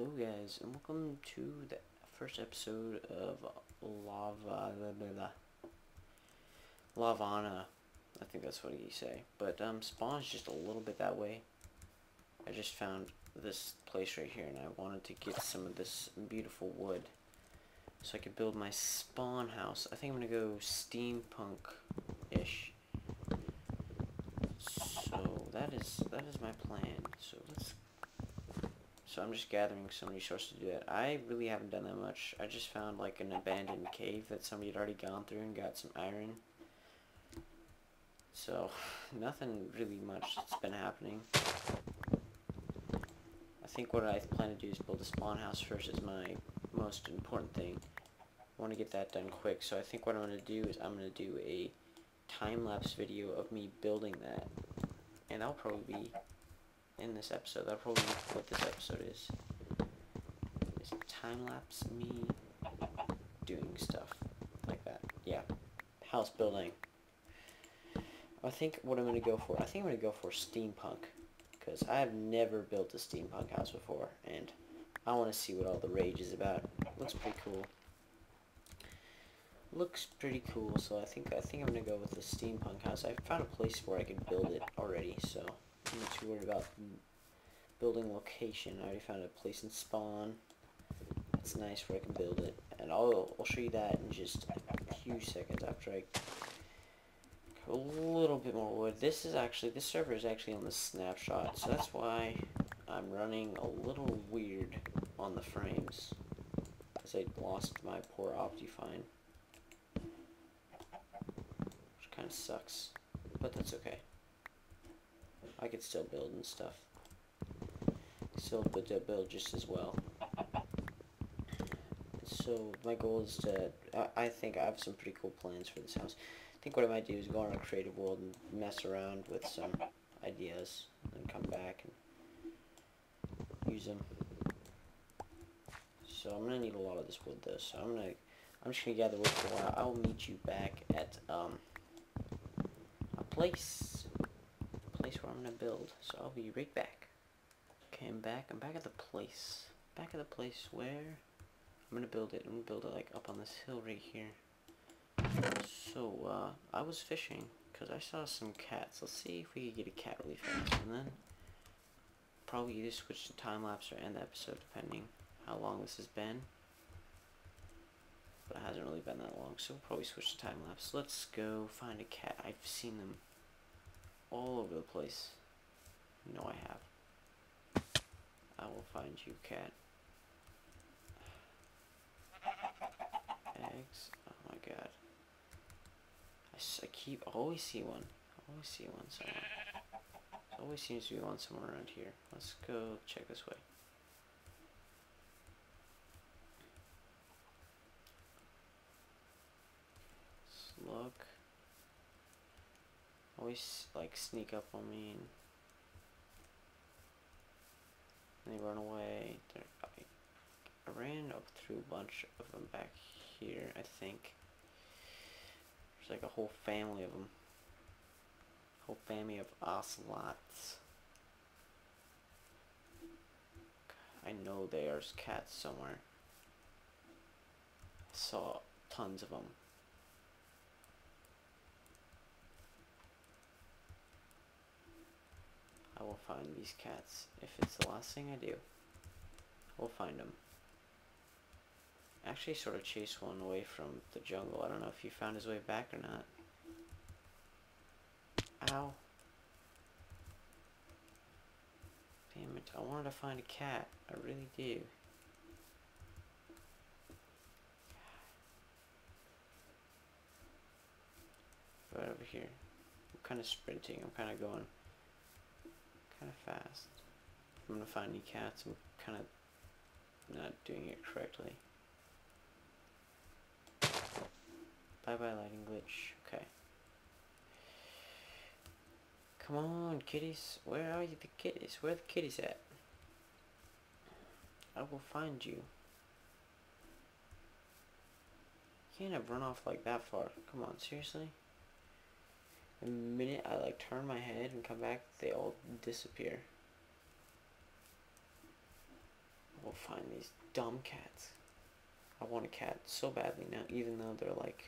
Hello guys, and welcome to the first episode of LAVANA. I think that's what you say. But Spawn's just a little bit that way. I just found this place right here, and I wanted to get some of this beautiful wood so I could build my spawn house. I think I'm gonna go steampunk-ish. So that is my plan. So I'm just gathering some resources to do that. I really haven't done that much. I just found like an abandoned cave that somebody had already gone through and got some iron. So nothing really much that's been happening. I think what I plan to do is build a spawn house first is my most important thing. I want to get that done quick. So I think what I'm going to do is I'm going to do a time-lapse video of me building that. And that'll probably be in this episode. That'll probably be what this episode is. It's time-lapse me doing stuff like that. Yeah. House building. I think what I'm going to go for, I think I'm going to go for steampunk. Because I have never built a steampunk house before. And I want to see what all the rage is about. Looks pretty cool. Looks pretty cool, so I think I'm gonna go with the steampunk house. I found a place where I could build it already, so I'm not too worried about building location. I already found a place in Spawn. It's nice where I can build it, and I'll show you that in just a few seconds after I a little bit more wood. This server is actually on the snapshot, so that's why I'm running a little weird on the frames, because I lost my poor Optifine. Kind of sucks, but that's okay. I could still build and stuff. Still build just as well. So my goal is to, I think I have some pretty cool plans for this house. I think what I might do is go on a creative world and mess around with some ideas and come back and use them. So I'm gonna need a lot of this wood though, so I'm just gonna gather wood for a while. I will meet you back at place where I'm gonna build, so I'll be right back. Okay, I'm back at the place where I'm gonna build it. I'm gonna build it like up on this hill right here. So I was fishing because I saw some cats. Let's see if we could get a cat really fast, and then probably either switch to time-lapse or end the episode depending how long this has been. But it hasn't really been that long, so we'll probably switch to time-lapse. Let's go find a cat. I've seen them all over the place. No, I have. I will find you, cat. Eggs. Oh my god. I always see one. Somewhere. There always seems to be one somewhere around here. Let's go check this way. Look. Always like sneak up on me and they run away. I ran up through a bunch of them back here, I think. There's like a whole family of them. Whole family of ocelots. I know there's cats somewhere. I saw tons of them. I will find these cats. If it's the last thing I do, I will find them. I actually sort of chased one away from the jungle. I don't know if he found his way back or not. Ow. Damn it, I wanted to find a cat. I really do. Right over here. I'm kind of sprinting. I'm kind of going kind of fast. If I'm gonna find any cats, I'm kind of not doing it correctly. Bye bye lighting glitch. Okay. Come on, kitties. Where are you, the kitties? Where are the kitties at? I will find you. You can't have run off like that far. Come on, seriously? The minute I like turn my head and come back, they all disappear. I will find these dumb cats. I want a cat so badly now, even though they're like...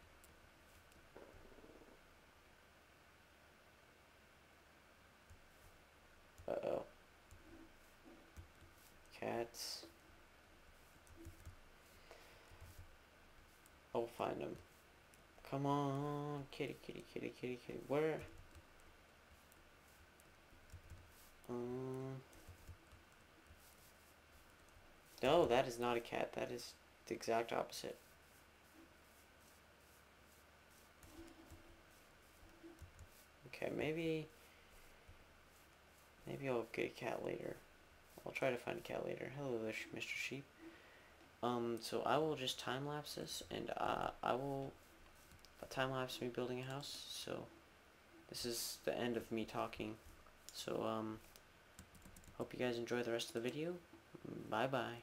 Uh-oh. Cats. I'll find them. Come on, kitty, kitty, kitty, kitty, kitty. Where? No, that is not a cat. That is the exact opposite. Okay, maybe I'll get a cat later. I'll try to find a cat later. Hello there, Mr. Sheep. So I will just time-lapse this, and I will time-lapse me building a house. So this is the end of me talking. So hope you guys enjoy the rest of the video. Bye-bye.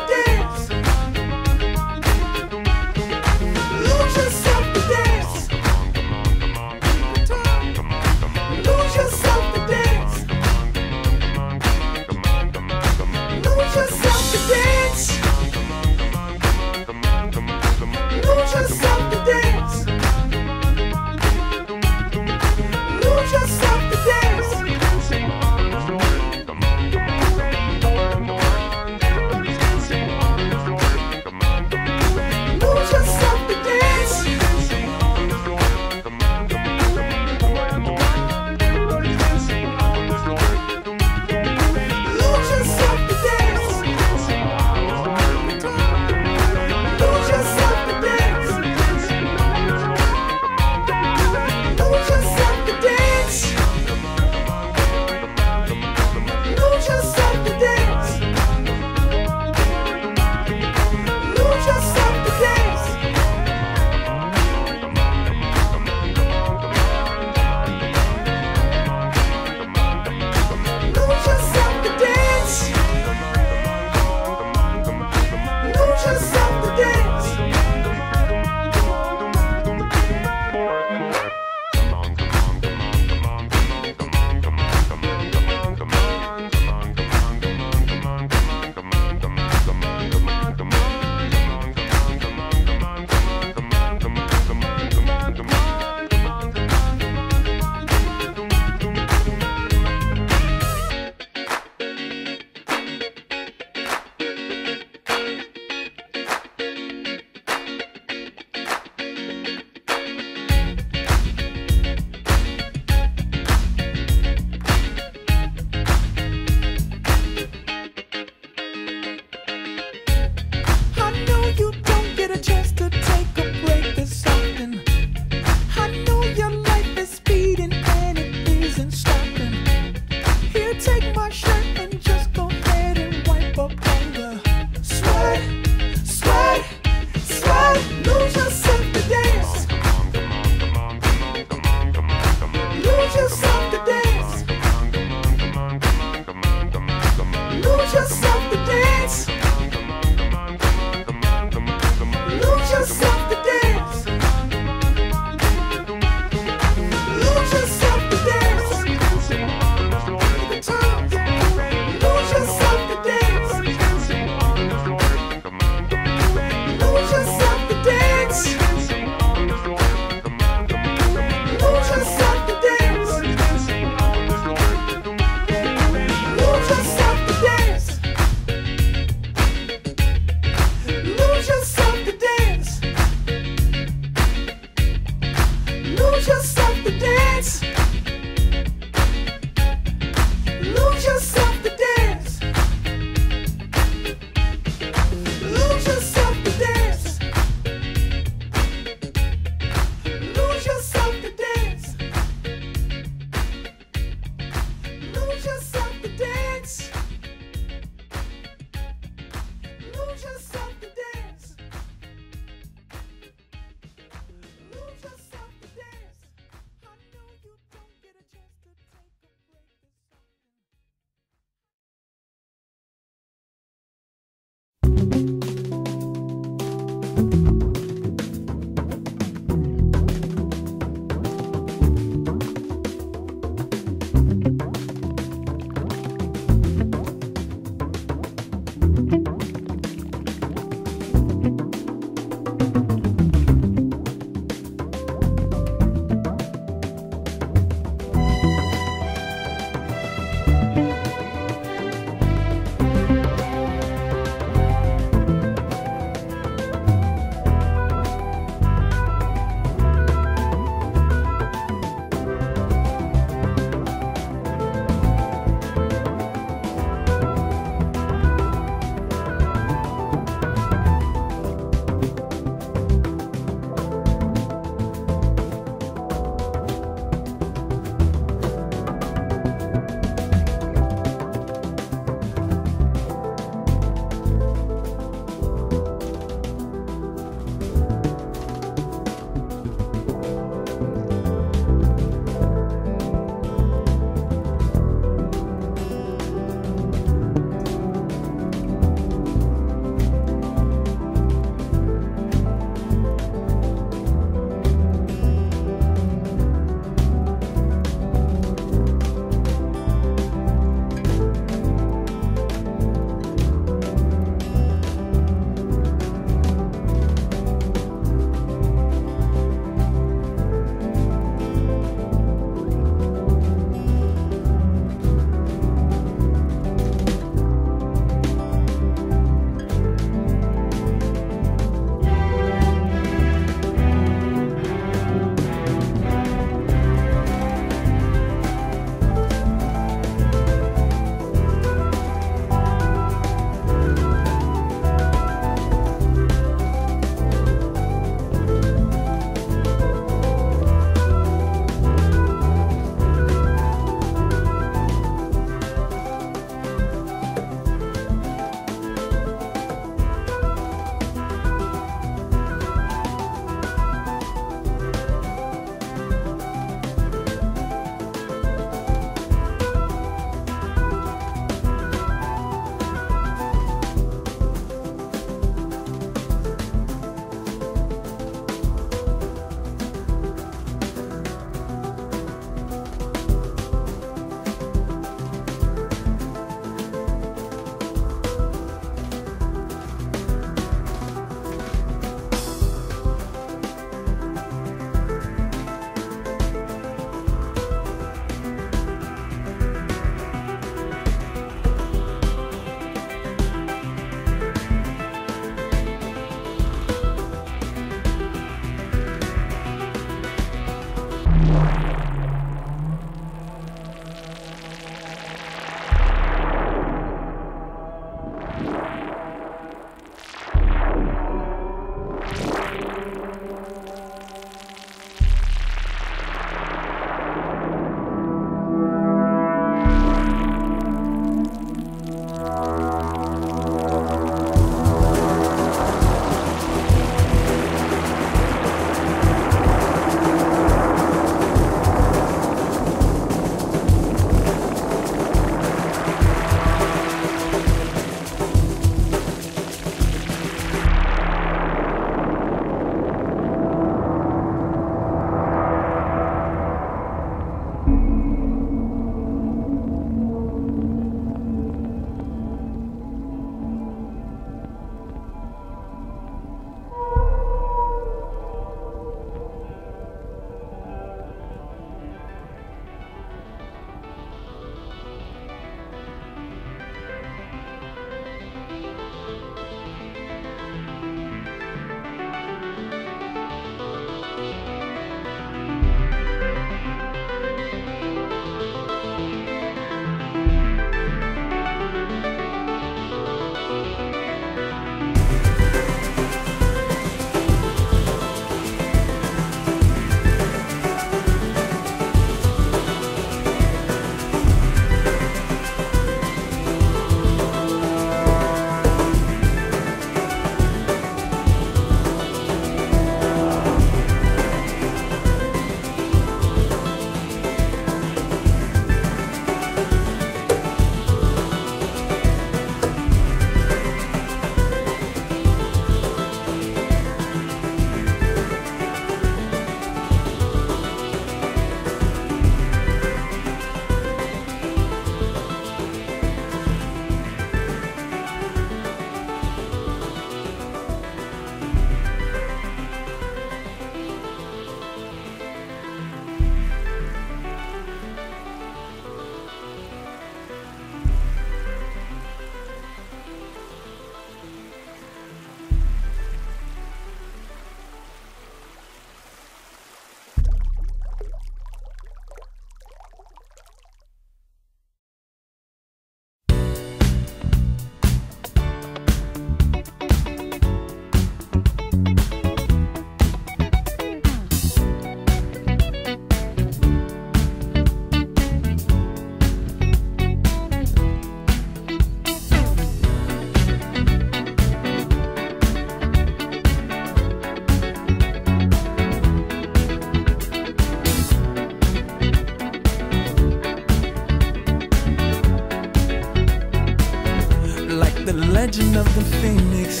legend of the phoenix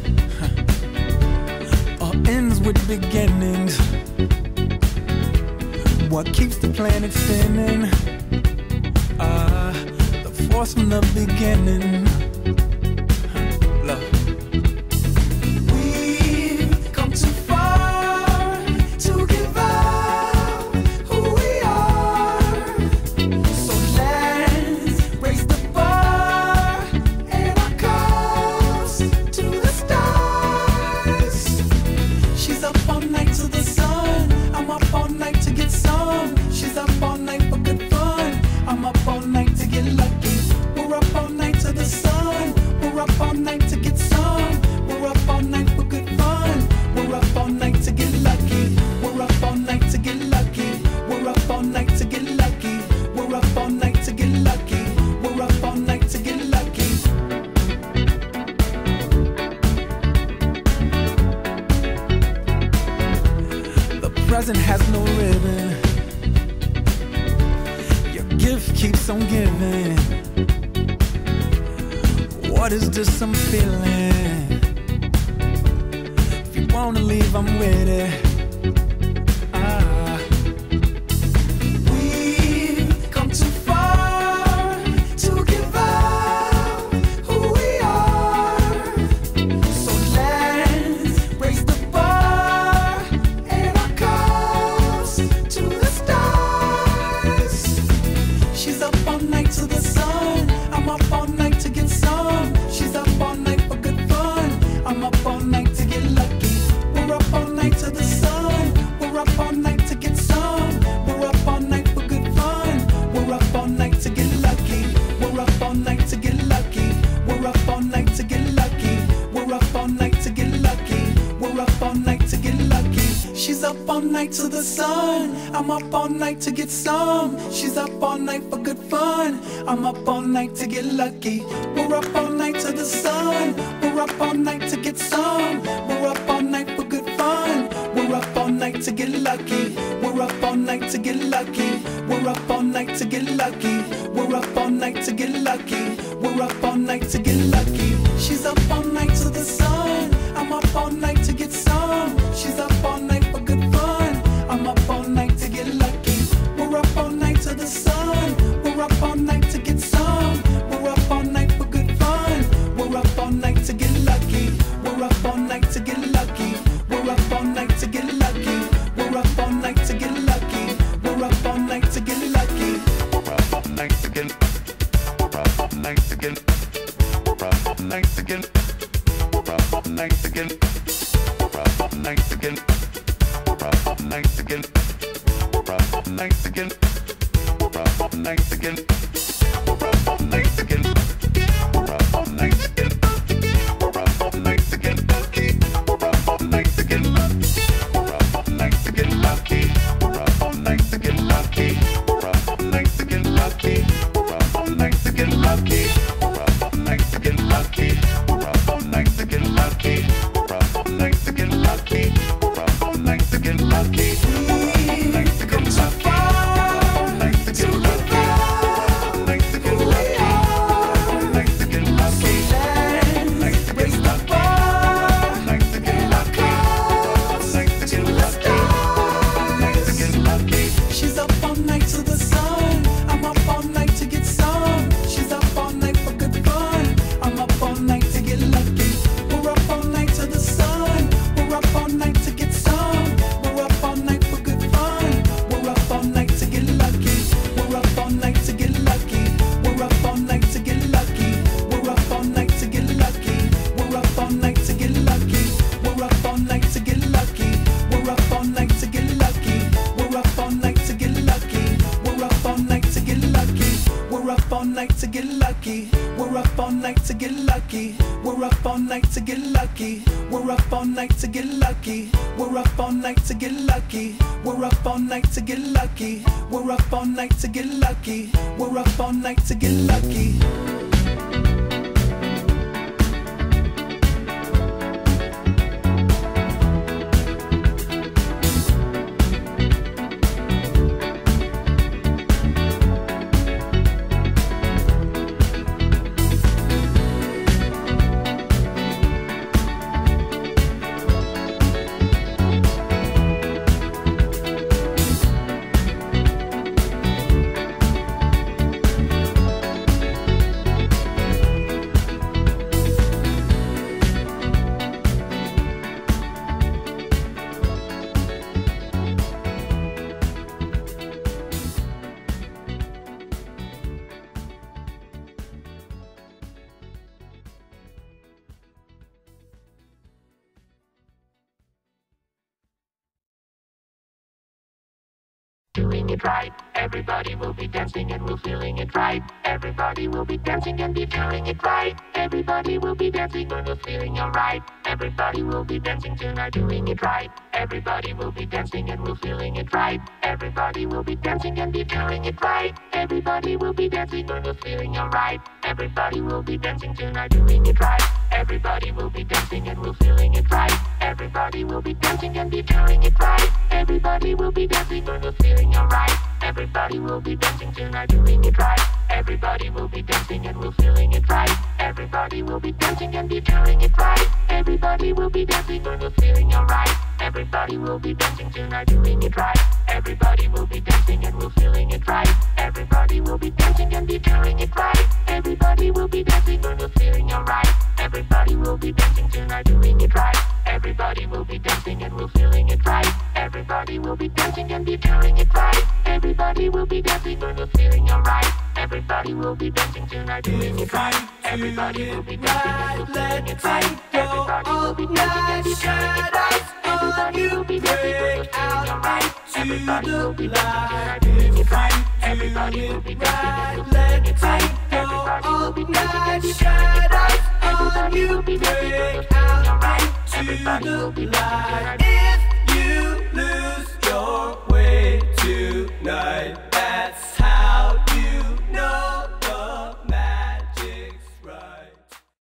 all ends with beginnings. What keeps the planet spinning? The force from the beginning. Love. We've come too far to give up who we are. So let's raise the bar and our cups to the stars. She's up all night to the sun. I'm up all night to get some. She's up all night for good fun. I'm up all night to get lucky. We're up all night to the sun. We're up all night to get some. We're up all night for good fun. We're up all night to get lucky. We're up all night to get lucky. We're up all night to get lucky. We're up all night to get lucky. We're up all night to get lucky. The present has no ribbon. Your gift keeps on giving. What is this I'm feeling? If you wanna leave, I'm with it. We've come too far to give up who we are. So let's raise the bar and our cups to the stars. She's up all night to the sun. I'm up all night to get some. She's up all night for good fun. I'm up all night to get lucky. We're up all night to the sun. We're up all night to get some. We're up all night for good fun. We're up all night to get lucky. We're up all night to get lucky. We're up all night to get lucky. We're up all night to get lucky. We're up all night to get lucky. She's up all night to the sun. I'm up all night to get some. She's up all night for good fun. I'm up all night to get lucky. We're up all night to the sun. We're up all night to get some. We're up all night for good fun. We're up all night to get lucky. We're up all night to get lucky. We're up all night to get lucky. We're up all night to get lucky. We're up all night to get lucky. She's up all night to the sun. I'm up all night to get some. She's up all night for good fun. I'm up all night to get lucky. We're up all night to the sun. We're up all night to get some. We're up all night for good fun. We're up all night to get lucky. We're up all night to get lucky. We're up all night to get lucky. We're up all night to get lucky. We're up all night to get lucky. We're up all night to get. We're up all night to get. We're up all night to get. We're up all night to get. We're up all night to get. We're up all night to get. We're up all night to get. We're up all night to get. We're up all night to get. We're up all night to get. We're up all night to get lucky. We're up all night to get lucky. We're up all night to get lucky. We're up all night to get lucky. We're up all night to get lucky. We're up all night to get lucky. We're up all night to get lucky. We're up all night to get lucky. We're up all night to get lucky. We're up all night to get lucky. Come so far to give up. Night to get lucky. Night to get lucky. Night to raise the bar. Night to get lucky. Night to get lucky. Night to get lucky. She's up all night to the sun. I'm up all night to get some. She's up all night for good fun. I'm up all night to get lucky. We're up all night to the sun. We're up all night to get some. We're up all night for good fun. We're up all night to get lucky. We're up all night to get lucky. We're up all night to get lucky. We're up all night to get lucky. We're up all night to get lucky. We're up all night to get lucky. We're up all night to get lucky. We're up all night to get lucky. We're up all night to get lucky. We're up all night to get lucky. We're up all night to get lucky. We're up all night to get lucky. We're up all night to get lucky. We're up all night to get lucky. We're up all night to get lucky. We're up all night to get lucky. We're up all night to get lucky. doing it right. Everybody will be dancing and we're feeling it right. Everybody will be dancing and be feeling it right. Everybody will be dancing and we're feeling alright. Everybody will be dancing tonight, doing it right. Everybody will be dancing and we're feeling it right. Everybody will be dancing and be feeling it right. Everybody will be dancing and we're feeling alright. Everybody will be dancing tonight, doing it right. Everybody will be dancing and we're feeling it right. Everybody will be dancing and be feeling it right. Everybody will be dancing and we're feeling alright. Everybody will be dancing tonight, doing it right. Everybody will be dancing and we're feeling it right. Everybody will be dancing and be feeling it right. Everybody will be dancing and we're feeling alright. Everybody will be dancing tonight, doing it right. Everybody will be dancing and we're feeling it right. Everybody will be dancing and be feeling it right. Everybody will be dancing and we're feeling alright. Everybody will be dancing tonight, doing it right. Everybody will be dancing and we're feeling it right. Everybody will be dancing and be feeling it right. Everybody will be dancing and we're feeling alright. Everybody will be dancing tonight, doing it right. Everybody will be dancing and we're feeling it right. Everybody will be dancing and be feeling it right. Everybody will be dancing and we're feeling alright. Everybody will be dancing tonight, doing it right. Everybody will be dancing and we're feeling it right. Everybody will be dancing and be feeling it right. Everybody will be dancing and we're feeling alright. Everybody will be dancing tonight. If you lose your way tonight,